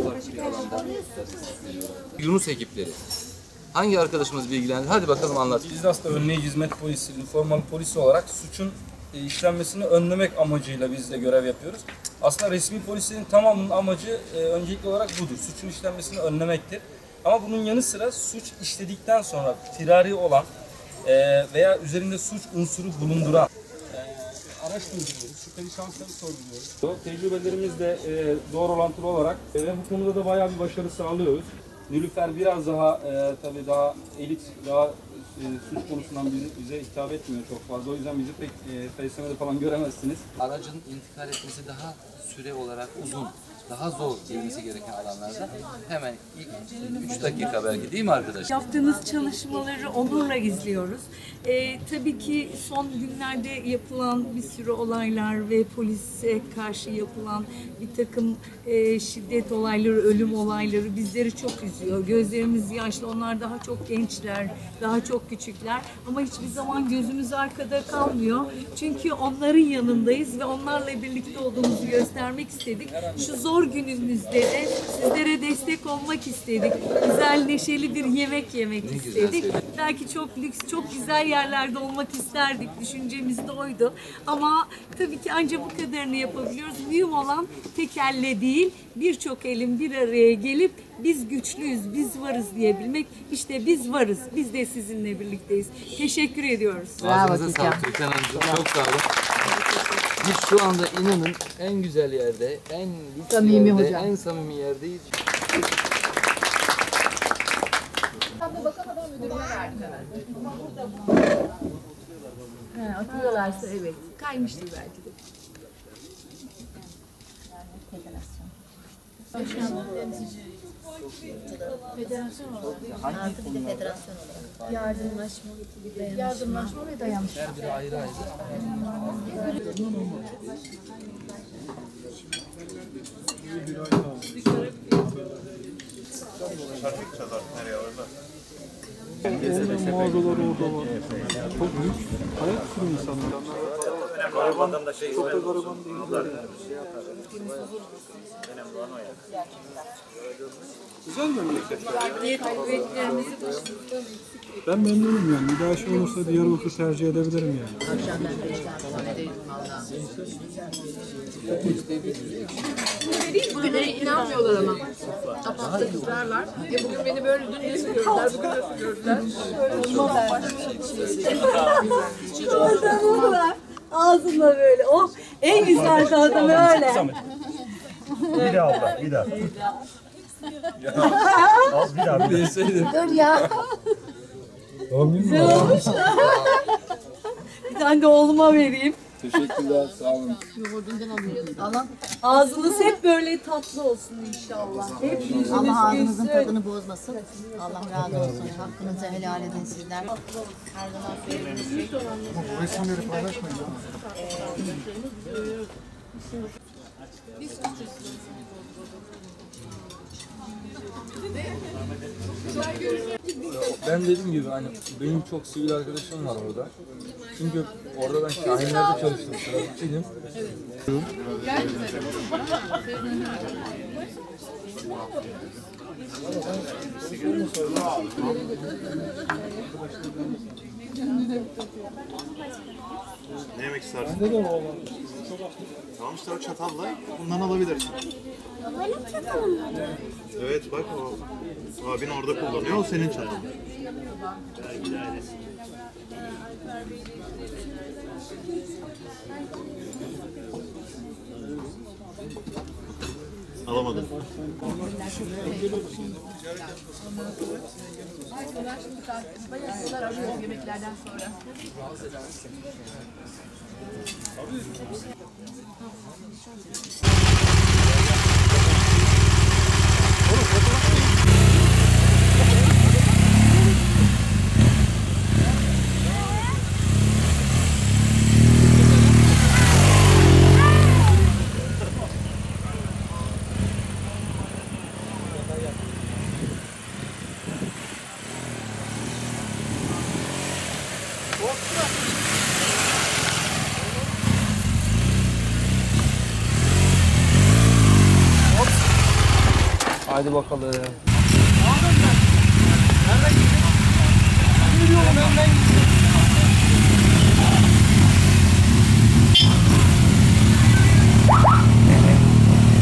farklı bir alanda. Yunus ekipleri. Hangi arkadaşımız bilgilendi? Hadi bakalım anlat. Biz de aslında önleyici hizmet polisi, üniformalı polis olarak suçun işlenmesini önlemek amacıyla biz de görev yapıyoruz. Aslında resmi polislerin tamamının amacı öncelikli olarak budur. Suçun işlenmesini önlemektir. Ama bunun yanı sıra suç işledikten sonra firari olan veya üzerinde suç unsuru bulunduran araç durduruyoruz, şüpheli şahısları sorguluyoruz. Tecrübelerimizle doğru orantılı olarak ve bu konuda da bayağı bir başarı sağlıyoruz. Nilüfer biraz daha tabii daha elit, daha suç konusundan bize hitap etmiyor çok fazla. O yüzden bizi pek FSM'de falan göremezsiniz. Aracın intikal etmesi daha süre olarak uzun, daha zor gelmesi gereken alanlarda hemen ilk 3 dakika belki, değil mi arkadaşlar? Yaptığınız çalışmaları onurla izliyoruz. Tabii ki son günlerde yapılan bir sürü olaylar ve polise karşı yapılan bir takım şiddet olayları, ölüm olayları bizleri çok üzüyor. Gözlerimiz yaşlı, onlar daha çok gençler, daha çok küçükler. Ama hiçbir zaman gözümüz arkada kalmıyor. Çünkü onların yanındayız ve onlarla birlikte olduğumuzu göstermek istedik. Şu zor günümüzde de sizlere destek olmak istedik. Güzel, neşeli bir yemek yemek istedik. Belki çok lüks, çok güzel yerlerde olmak isterdik. Düşüncemiz de oydu. Ama tabii ki ancak bu kadarını yapabiliyoruz. Mühim olan tek elle değil, birçok elin bir araya gelip biz güçlüyüz, biz varız diyebilmek. İşte biz varız. Biz de sizinle birlikteyiz. Teşekkür ediyoruz. Ağzınıza sağlık Türkan Hanımcığım. Çok sağ olun. Biz şu anda inanın en güzel yerde, en lüks Samimi yerde, hocam. en samimi yerdeyiz. Atıyorlarsa evet. Kaymıştır belki de. Federasyon olarak. Artık bir de federasyon olarak. Yardımlaşma ve dayanışma. Her biri ayrı ayrı. Mağazalar orada var. Çok büyük. Hayat sürü insanlar. Garibandan da şey Çok da gariban değiller. Güzel memleket. Ben memnunum yani. Bir daha şey olursa Diyarbakır tercih edebilirim yani. Bugünlere inanmıyorlar ama. Apakta ısrarlar. Bugün beni böyle dün nasıl gördüler, bugün nasıl gördüler. Orada ağzımla böyle. Oh, en güzel tadı böyle. Bir daha abla, bir daha. Az bir daha. Dur ya. Güzel olmuş. Bir tane de oğluma vereyim. Teşekkürler, sağ olun. Yoğurdundan alıyoruz. Allah, Ağzınız hep böyle tatlı olsun inşallah. Hep yüzünüz Allah ağzınızın gülsün. tadını bozmasın. Allah razı olsun. Hakkınızı helal edin sizler. Her zaman söylediğiniz şey. Bu resimleri paylaşmayın. Ben dediğim gibi hani benim çok sivil arkadaşım var orada. Çünkü orada ben Şahinler'de çalıştım. Sıradakiydim. Ne yemek istersin? Bende de var. Tamam işte o çatalla bundan alabilirsin. Benim çatalım mı? Evet bak o abin orada kullanıyor, o senin çatalın. Alamadım. bayılıyorlar arıyor yemeklerden sonra. Hadi bakalım.